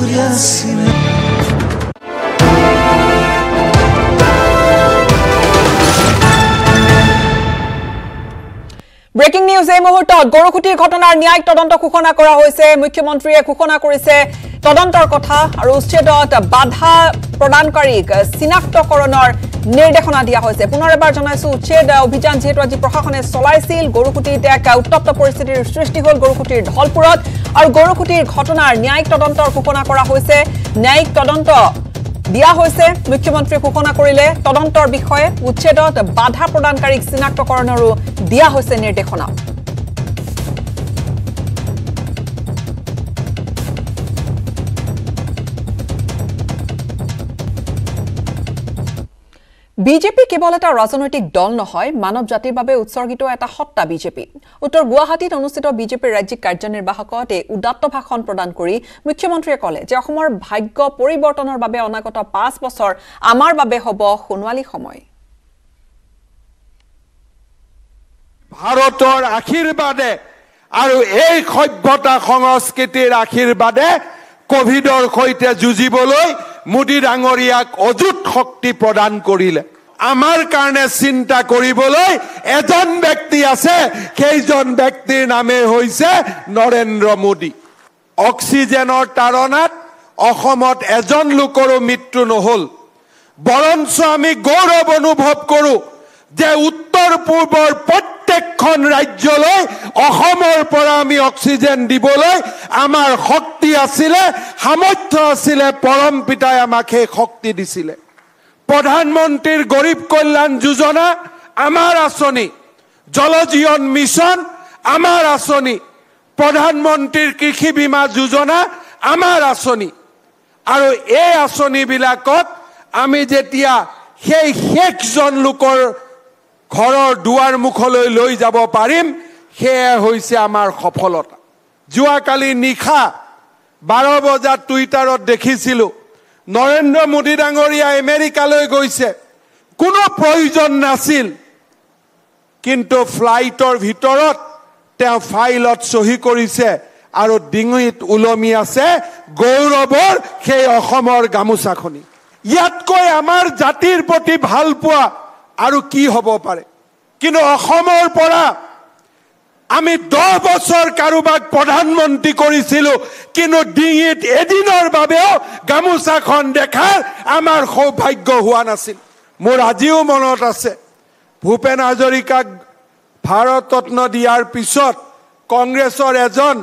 Breaking news এই মুহূর্তত গৰুকুটিৰ ঘটনাৰ ন্যায়িক তদন্ত ঘোষণা কৰা হৈছে মুখ্যমন্ত্ৰীয়ে ঘোষণা কৰিছে তদন্তৰ কথা আৰু উচ্ছেদত বাধা প্ৰদানকাৰীক চিনাক্তকৰণৰ নিৰ্দেশনা দিয়া হৈছে পুনৰ এবাৰ জনাইছো উচ্ছেদ অভিযান যেহেতু আজি প্ৰশাসনে চলাইছিল গৰুকুটিত এক উত্তপ্ত পৰিস্থিতিৰ সৃষ্টি হ'ল গৰুকুটিৰ ঢলপুৰত আৰু গৰুকুটিৰ ঘটনাৰ ন্যায়িক তদন্তৰ ঘোষণা কৰা হৈছে ন্যায়িক তদন্ত দিয়া হৈছে মুখ্যমন্ত্ৰী ঘোষণা কৰিলে তদন্তৰ বিষয়ে উচ্ছেদত বাধা প্ৰদানকাৰীক চিনাক্তকৰণৰো দিয়া হৈছে নিৰ্দেশনা বিজেপি কেৱল এটা ৰাজনৈতিক দল নহয় মানৱ জাতিৰ বাবে উৎসৰ্গিত এটা সত্তা বিজেপি উত্তৰ গুৱাহাটীত অনুষ্ঠিত বিজেপিৰ ৰাজ্যিক কাৰ্যনিৰ্বাহকত এই উদাত্ত ভাষণ প্ৰদান কৰি মুখ্যমন্ত্ৰীয়ে ক'লে যে অসমৰ ভাগ্য পৰিৱৰ্তনৰ বাবে অনাগত 5 বছৰ আমাৰ বাবে হ'ব সোণোৱালী সময় ভাৰতৰ আশীৰ্বাদে আৰু এই সভ্যতা সংস্কৃতিৰ আশীৰ্বাদে কোভিডৰ সৈতে যুঁজিবলৈ মোদী ডাঙৰীয়াক অযুত শক্তি প্ৰদান কৰিলে আমাৰ কাৰণে চিন্তা কৰিবলৈ এজন ব্যক্তি আছে সেইজন ব্যক্তিৰ নামে হৈছে নৰেন্দ্ৰ মোদী অক্সিজেনৰ তাৰণাত অসমত এজন লোকৰো মৃত্যু নহল বৰঞ্চ আমি গৌৰৱ অনুভৱ কৰো যে উত্তৰ পূৰ্বৰ প্ৰত্যেকখন ৰাজ্যলৈ অসমৰ পৰা আমি অক্সিজেন দিবলৈ আমাৰ শক্তি আছিল সামৰ্থ্য আছিল পৰম পিতাই আমাক এই শক্তি দিছিল প্ৰধানমন্ত্ৰীৰ গৰীব কল্যাণ যোজনা আমাৰ আঁচনি জল জীৱন মিছন আমাৰ আঁচনি প্ৰধানমন্ত্ৰীৰ কৃষি বীমা যোজনা আমাৰ আঁচনি আৰু এই আঁচনিবিলাকত আমি যেতিয়া সেই শেষজন লোকৰ ঘৰৰ দুৱাৰ মুখলৈ লৈ যাব পাৰিম সেয়া হৈছে আমাৰ সফলতা যোৱাকালি নিশা 12 বজাত টুইটাৰত দেখিছিলোঁ নৰেন্দ্ৰ মোদী ডাঙৰীয়া আমেৰিকালৈ গৈছে কোনো প্ৰয়োজন নাছিল কিন্তু ফ্লাইটৰ ভিতৰত তেওঁ ফাইলত সহি কৰিছে আৰু ডিঙিত উলমি আছে গৌৰৱৰ সেই অসমৰ গামোচাখনি ইয়াতকৈ আমাৰ জাতিৰ প্ৰতি ভাল পোৱা আৰু কি হ'ব পাৰে কিন্তু অসমৰ পৰা আমি 10 বছৰ কাৰোবাক প্ৰধানমন্ত্ৰী কৰিছিল কিন্তু ডিঙিত এদিনৰ বাবেও গামোচাখন দেখাৰ আমাৰ সৌভাগ্য হোৱা নাছিল মোৰ আজিও মনত আছে ভূপেন হাজৰিকাক ভাৰত ৰত্ন দিয়াৰ পিছত কংগ্ৰেছৰ এজন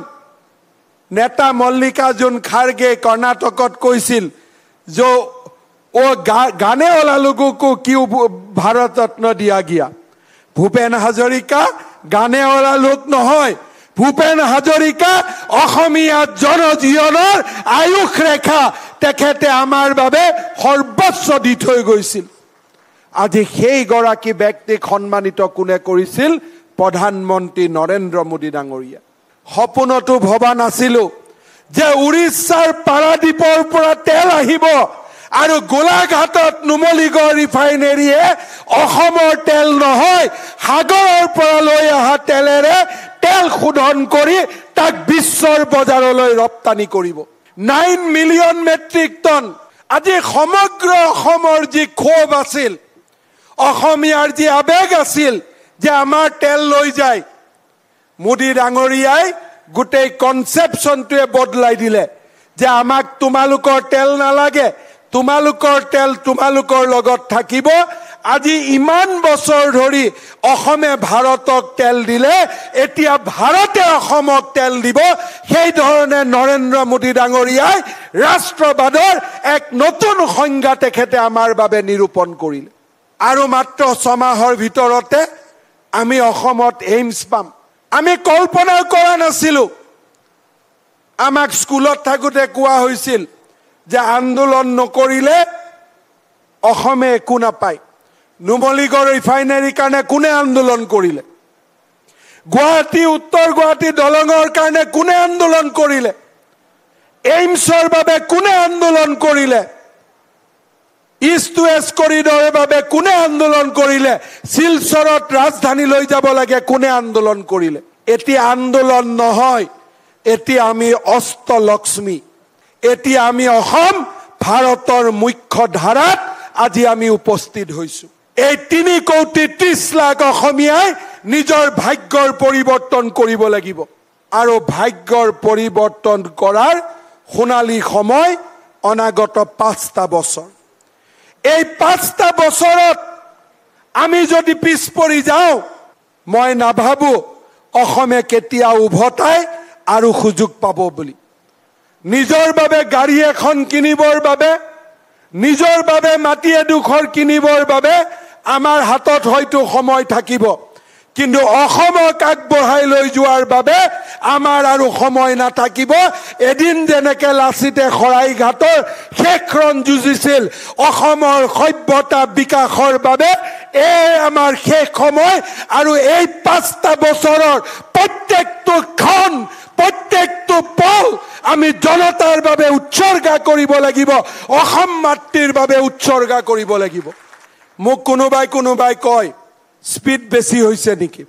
নেতা মল্লিকাৰ্জুন খাৰগে কৰ্ণাটকত কৈছিল যে ओ गाने वाला लोगों को क्यों भारत रत्न दिया गया भूपेन हाजरिका गाने वाला लोग নহয় ভূপেন হাজৰিকা অসমীয়া জনজীৱনৰ আয়ুষ ৰেখা তেখেতে আমাৰ বাবে সৰ্বোচ্চ দি থৈ গৈছিল আজি সেই গৰাকী ব্যক্তিক সন্মানিত কোনে কৰিছিল প্ৰধানমন্ত্ৰী নৰেন্দ্ৰ মোদী ডাঙৰীয়া সপোনতো ভবা নাছিল যে উৰিষ্যাৰ পাৰাদীপৰ পৰা তেল আহিব আৰু গোলাঘাটত নুমলীগড় ৰিফাইনেৰীয়ে অসমৰ তেল নহয় সাগৰৰ পৰা লৈ অহা তেলেৰে তেল শোধন কৰি তাক বিশ্বৰ বজাৰলৈ ৰপ্তানি কৰিব 9 মিলিয়ন মেট্ৰিক টন আজি সমগ্ৰ অসমৰ যি ক্ষোভ আছিল অসমীয়াৰ যি আবেগ আছিল যে আমাৰ তেল লৈ যায় মোদী ডাঙৰীয়াই গোটেই কনসেপচনটোৱে বদলাই দিলে যে আমাক তোমালোকৰ তেল নালাগে তোমালোকৰ তেল তোমালোকৰ লগত থাকিব আজি ইমান বছৰ ধৰি অসমে ভাৰতক তেল দিলে এতিয়া ভাৰতে অসমক তেল দিব সেই ধৰণে নৰেন্দ্ৰ মোদী ডাঙৰীয়াই ৰাষ্ট্ৰবাদৰ এক নতুন সংজ্ঞা তেখেতে আমাৰ বাবে নিৰূপণ কৰিলে আৰু মাত্ৰ 6 মাহৰ ভিতৰতে আমি অসমত এইমছ পাম আমি কল্পনা কৰা নাছিলো আমাক স্কুলত থাকোতে কোৱা হৈছিল যে আন্দোলন নকৰিলে অসমে একো নাপায় নুমলীগড় ৰিফাইনেৰীৰ কাৰণে কোনে আন্দোলন কৰিলে গুৱাহাটী উত্তৰ গুৱাহাটী দলঙৰ কাৰণে কোনে আন্দোলন কৰিলে এইমছৰ বাবে কোনে আন্দোলন কৰিলে ইষ্ট ৱেষ্ট কৰিডৰৰ বাবে কোনে আন্দোলন কৰিলে শিলচৰত ৰাজধানী লৈ যাব লাগে কোনে আন্দোলন কৰিলে এতিয়া আন্দোলন নহয় এতিয়া আমি অষ্টলক্ষ্মী এতিয়া আমি অসম ভাৰতৰ মুখ্য ধাৰাত আজি আমি উপস্থিত হৈছো এই 3 কোটি 30 লাখ অসমীয়াই নিজৰ ভাগ্যৰ পৰিৱৰ্তন কৰিব লাগিব আৰু ভাগ্যৰ পৰিৱৰ্তন কৰাৰ সোণালী সময় অনাগত 5টা বছৰ এই 5টা বছৰত আমি যদি পিছ পৰি যাওঁ মই নাভাবো অসমে কেতিয়া উভতাই আৰু সুযোগ পাব বুলি নিজৰ বাবে গাড়ী এখন কিনিবৰ বাবে নিজৰ বাবে মাটি এডোখৰ কিনিবৰ বাবে আমাৰ হাতত হয়তো সময় থাকিব কিন্তু অসমক আগবঢ়াই লৈ যোৱাৰ বাবে আমাৰ আৰু সময় নাথাকিব এদিন যেনেকে লাচিতে শৰাইঘাটৰ শেষৰণ যুঁজিছিল অসমৰ সভ্যতা বিকাশৰ বাবে এই আমাৰ শেষ সময় আৰু এই 5টা বছৰৰ প্ৰত্যেকটো ক্ষণ প্ৰত্যেকটো পল আমি জনতাৰ বাবে উৎসৰ্গা কৰিব লাগিব অসম মাতৃৰ বাবে উৎসৰ্গা কৰিব লাগিব মোক কোনোবাই কয় স্পিড বেছি হৈছে নেকি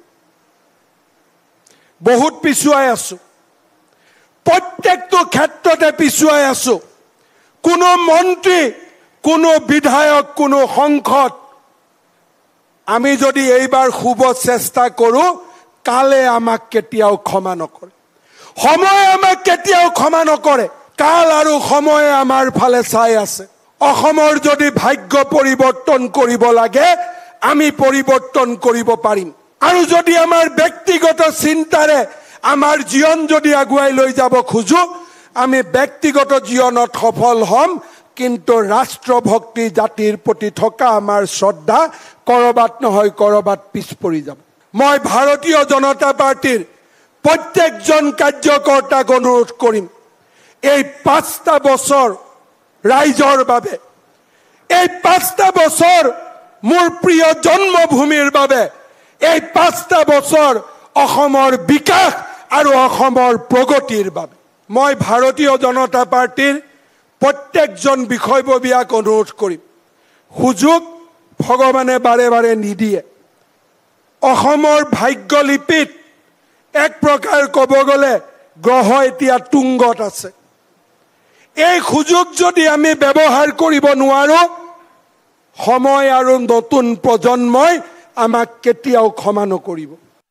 বহুত পিছুৱাই আছো প্ৰত্যেকটো ক্ষেত্ৰতে পিছুৱাই আছো কোনো মন্ত্ৰী কোনো বিধায়ক কোনো সংসদ আমি যদি এইবাৰ খুব চেষ্টা কৰো কালে আমাক কেতিয়াও ক্ষমা নকৰে সময় আমাক কেতিয়াও ক্ষমা নকৰে কাল আৰু সময় আমাৰ ফালে চাই আছে অসমৰ যদি ভাগ্য পৰিৱৰ্তন কৰিব লাগে আমি পৰিৱৰ্তন কৰিব পাৰিম আৰু যদি আমাৰ ব্যক্তিগত চিন্তাৰে আমাৰ জীৱন যদি আগুৱাই লৈ যাব খোজো আমি ব্যক্তিগত জীৱনত সফল হ'ম কিন্তু ৰাষ্ট্ৰভক্তি জাতিৰ প্ৰতি থকা আমাৰ শ্ৰদ্ধা কৰবাত নহয় কৰবাত পিছ পৰি যাব মই ভাৰতীয় জনতা পাৰ্টিৰ প্ৰত্যেকজন কাৰ্যকৰ্তাক অনুৰোধ কৰিম এই 5টা বছৰ ৰাইজৰ বাবে এই 5টা বছৰ মোৰ প্ৰিয় জন্মভূমিৰ বাবে এই 5টা বছৰ অসমৰ বিকাশ আৰু অসমৰ প্ৰগতিৰ বাবে মই ভাৰতীয় জনতা পাৰ্টিৰ প্ৰত্যেকজন বিষয়ববীয়াক অনুৰোধ কৰিম সুযোগ ভগৱানে বাৰে বাৰে নিদিয়ে অসমৰ ভাগ্যলিপিত এক প্ৰকাৰ ক'ব গ'লে গ্ৰহ এতিয়া তুংগত আছে এই সুযোগ যদি আমি ব্যৱহাৰ কৰিব নোৱাৰো সময় আৰু নতুন প্ৰজন্মই আমাক কেতিয়াও ক্ষমা নকৰিব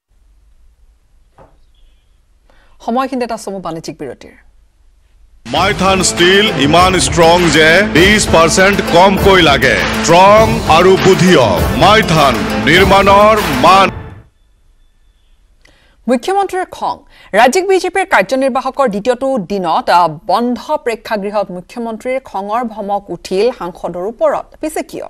সময়খিনি এটা সময় বাণিজ্যিক বিৰতিৰ মাইথান ষ্টীল ইমান ষ্ট্ৰং যে 20% কমকৈ লাগে ষ্ট্ৰং আৰু বুদ্ধিয় মাইথান নিৰ্মাণৰ মান মুখ্যমন্ত্ৰীৰ খং ৰাজ্যিক বিজেপিৰ কাৰ্যনিৰ্বাহকৰ দ্বিতীয়টো দিনত বন্ধ প্ৰেক্ষাগৃহত মুখ্যমন্ত্ৰীৰ খঙৰ ভমক উঠিল সাংসদৰ ওপৰত পিছে কিয়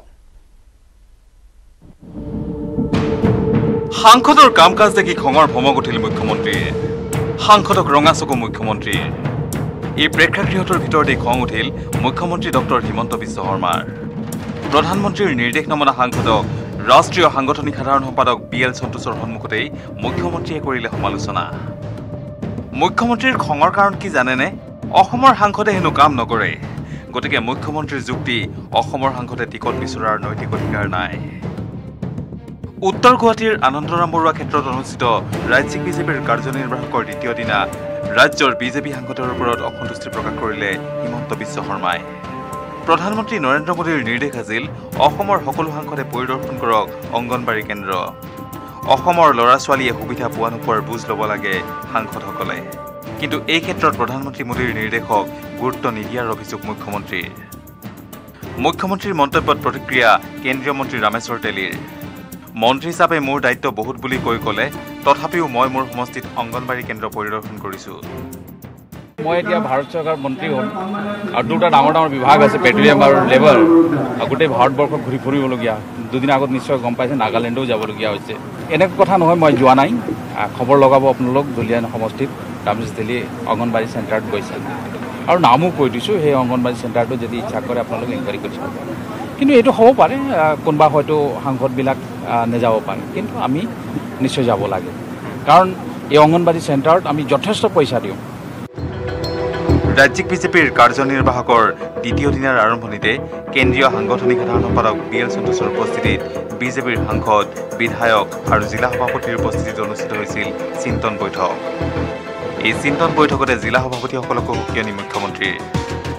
সাংসদৰ কাম-কাজ দেখি খঙৰ ভমক উঠিল মুখ্যমন্ত্ৰীয়ে সাংসদক ৰঙাচকু মুখ্যমন্ত্ৰী এই প্ৰেক্ষাগৃহটোৰ ভিতৰতে খং উঠিল মুখ্যমন্ত্ৰী ডক্টৰ হিমন্ত বিশ্ব শৰ্মাৰ প্ৰধানমন্ত্ৰীৰ নিৰ্দেশ নমনা সাংসদক ৰাষ্ট্ৰীয় সাংগঠনিক সাধাৰণ সম্পাদক BL সন্তোষৰ সন্মুখতেই মুখ্যমন্ত্ৰীয়ে কৰিলে সমালোচনা মুখ্যমন্ত্ৰীৰ খঙৰ কাৰণ কি জানেনে অসমৰ সাংসদে হেনো কাম নকৰে গতিকে মুখ্যমন্ত্ৰীৰ যুক্তি অসমৰ সাংসদে টিকট বিচৰাৰ নৈতিক অধিকাৰ নাই উত্তৰ গুৱাহাটীৰ আনন্দৰাম বৰুৱা ক্ষেত্ৰত অনুষ্ঠিত ৰাজ্যিক বিজেপিৰ কাৰ্যনিৰ্বাহকৰ দ্বিতীয় দিনা ৰাজ্যৰ বিজেপি সাংসদৰ ওপৰত অসন্তুষ্টি প্ৰকাশ কৰিলে হিমন্ত বিশ্ব শৰ্মাই প্ৰধানমন্ত্ৰী নৰেন্দ্ৰ মোদীৰ নিৰ্দেশ আছিল অসমৰ সকলো সাংসদে পৰিদৰ্শন কৰক অংগনবাড়ী কেন্দ্ৰ অসমৰ ল'ৰা ছোৱালীয়ে সুবিধা পোৱা নোপোৱাৰ বুজ ল'ব লাগে সাংসদসকলে কিন্তু এই ক্ষেত্ৰত প্ৰধানমন্ত্ৰী মোদীৰ নিৰ্দেশক গুৰুত্ব নিদিয়াৰ অভিযোগ মুখ্যমন্ত্ৰীৰ মন্তব্যত প্ৰতিক্ৰিয়া কেন্দ্ৰীয় মন্ত্ৰী ৰামেশ্বৰ তেলীৰ মন্ত্ৰী হিচাপে মোৰ দায়িত্ব বহুত বুলি কৈ ক'লে তথাপিও মই মোৰ সমষ্টিত অংগনবাড়ী কেন্দ্ৰ পৰিদৰ্শন কৰিছোঁ মই এতিয়া ভাৰত চৰকাৰ মন্ত্ৰী হ'ল আৰু দুটা ডাঙৰ বিভাগ আছে পেট্ৰলিয়াম আৰু লেবাৰ গোটেই ভাৰতবৰ্ষক ঘূৰি ফুৰিবলগীয়া দুদিন আগত নিশ্চয় গম পাইছে নাগালেণ্ডও যাবলগীয়া হৈছে এনেকুৱা কথা নহয় মই যোৱা নাই খবৰ লগাব আপোনালোক দুলীয়ান সমষ্টিত ৰামেশ তেলী অংগনবাড়ী চেণ্টাৰত গৈছে আৰু নামো কৈ দিছোঁ সেই অংগনবাড়ী চেণ্টাৰটো যদি ইচ্ছা কৰে আপোনালোক ইনকুৱাৰী কৰি চাব কিন্তু এইটো হ'ব পাৰে কোনোবা হয়তো সাংসদবিলাক নেযাব পাৰে কিন্তু আমি নিশ্চয় যাব লাগে কাৰণ এই অংগনবাড়ী চেণ্টাৰত আমি যথেষ্ট পইচা দিওঁ ৰাজ্যিক বিজেপিৰ কাৰ্যনিৰ্বাহকৰ দ্বিতীয় দিনাৰ আৰম্ভণিতে কেন্দ্ৰীয় সাংগঠনিক সাধাৰণ সম্পাদক BL সন্তোষৰ উপস্থিতিত বিজেপিৰ সাংসদ বিধায়ক আৰু জিলা সভাপতিৰ উপস্থিতিত অনুষ্ঠিত হৈছিল চিন্তন বৈঠক এই চিন্তন বৈঠকতে জিলা সভাপতিসকলকো উকিয়ানি মুখ্যমন্ত্ৰীৰ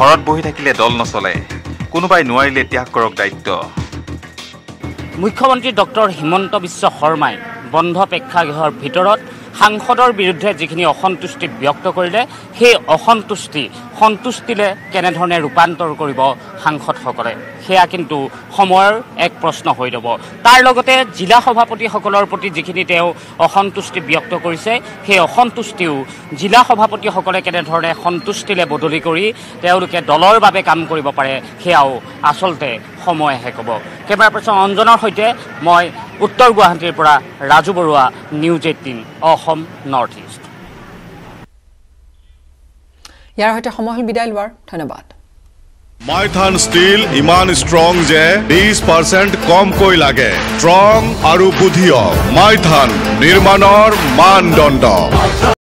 ঘৰত বহি থাকিলে দল নচলে, কোনোবাই নোৱাৰিলে ত্যাগ কৰক দায়িত্ব। মুখ্যমন্ত্ৰী ডক্টৰ হিমন্ত বিশ্ব শৰ্মাই বন্ধ প্ৰেক্ষাগৃহৰ ভিতৰত সাংসদৰ বিৰুদ্ধে যিখিনি অসন্তুষ্টি ব্যক্ত কৰিলে, সেই অসন্তুষ্টি সন্তুষ্টিলে কেনেধৰণে ৰূপান্তৰ কৰিব সাংসদসকলে, সেয়া কিন্তু সময়ৰ এক প্ৰশ্ন হৈ ৰ'ব। তাৰ লগতে জিলা সভাপতিসকলৰ প্ৰতি যিখিনি তেওঁ অসন্তুষ্টি ব্যক্ত কৰিছে, সেই অসন্তুষ্টিও জিলা সভাপতিসকলে কেনেধৰণে সন্তুষ্টিলে বদলি কৰি তেওঁলোকে দলৰ বাবে কাম কৰিব পাৰে, সেয়াও আচলতে সময়হে ক'ব। কেমেৰা পাৰ্চন অঞ্জনৰ সৈতে মই উত্তৰ গুৱাহাটীৰ পৰা Raju Baruah, news 18 Assam north east. ইয়াৰ সৈতে সময় হ'ল বিদায় লোৱাৰ। ধন্যবাদ। মাইথান ষ্টীল ইমান ষ্ট্ৰং যে 20% কমকৈ লাগে। ষ্ট্ৰং আৰু বুদ্ধিয়ক মাইথান নিৰ্মাণৰ মানদণ্ড।